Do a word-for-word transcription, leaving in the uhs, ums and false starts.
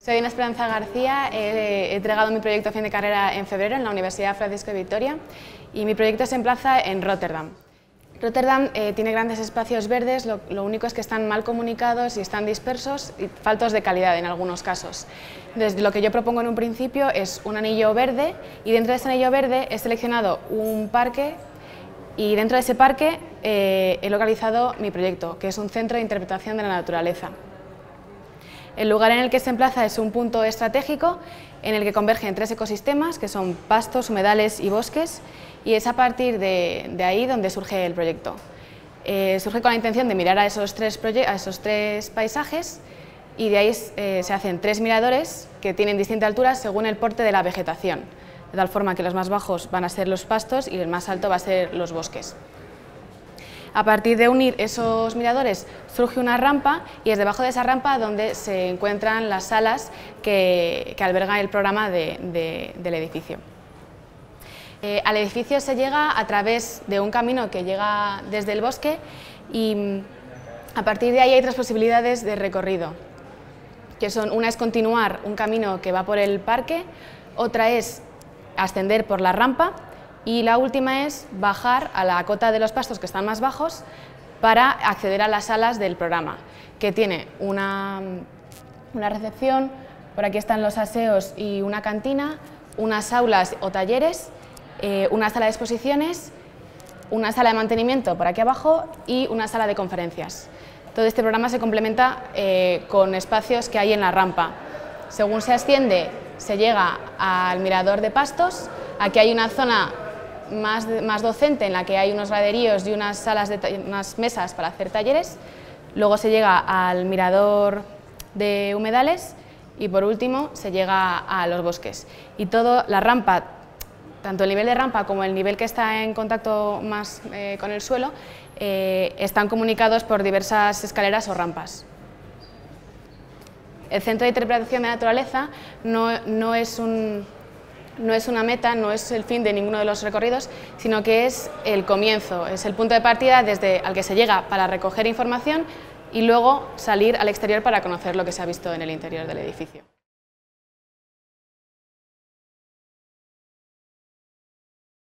Soy Ana Esperanza García, he entregado mi proyecto a fin de carrera en febrero en la Universidad Francisco de Vitoria y mi proyecto se emplaza en Rotterdam. Rotterdam eh, tiene grandes espacios verdes, lo, lo único es que están mal comunicados y están dispersos y faltos de calidad en algunos casos. Entonces, lo que yo propongo en un principio es un anillo verde y dentro de ese anillo verde he seleccionado un parque y dentro de ese parque eh, he localizado mi proyecto, que es un centro de interpretación de la naturaleza. El lugar en el que se emplaza es un punto estratégico en el que convergen tres ecosistemas, que son pastos, humedales y bosques, y es a partir de, de ahí donde surge el proyecto. Eh, surge con la intención de mirar a esos tres, a esos tres paisajes y de ahí eh, se hacen tres miradores que tienen distinta altura según el porte de la vegetación, de tal forma que los más bajos van a ser los pastos y el más alto va a ser los bosques. A partir de unir esos miradores surge una rampa y es debajo de esa rampa donde se encuentran las salas que, que albergan el programa de, de, del edificio. Eh, al edificio se llega a través de un camino que llega desde el bosque y a partir de ahí hay tres posibilidades de recorrido, que son: una es continuar un camino que va por el parque, otra es ascender por la rampa y la última es bajar a la cota de los pastos que están más bajos para acceder a las salas del programa, que tiene una, una recepción, por aquí están los aseos y una cantina, unas aulas o talleres, eh, una sala de exposiciones, una sala de mantenimiento por aquí abajo y una sala de conferencias. Todo este programa se complementa eh, con espacios que hay en la rampa. Según se asciende, se llega al mirador de pastos. Aquí hay una zona Más, más docente en la que hay unos graderíos y unas, salas de, unas mesas para hacer talleres. Luego se llega al mirador de humedales y por último se llega a los bosques. Y toda la rampa, tanto el nivel de rampa como el nivel que está en contacto más eh, con el suelo, eh, están comunicados por diversas escaleras o rampas. El Centro de Interpretación de la Naturaleza no, no es un... No es una meta, no es el fin de ninguno de los recorridos, sino que es el comienzo, es el punto de partida desde al que se llega para recoger información y luego salir al exterior para conocer lo que se ha visto en el interior del edificio.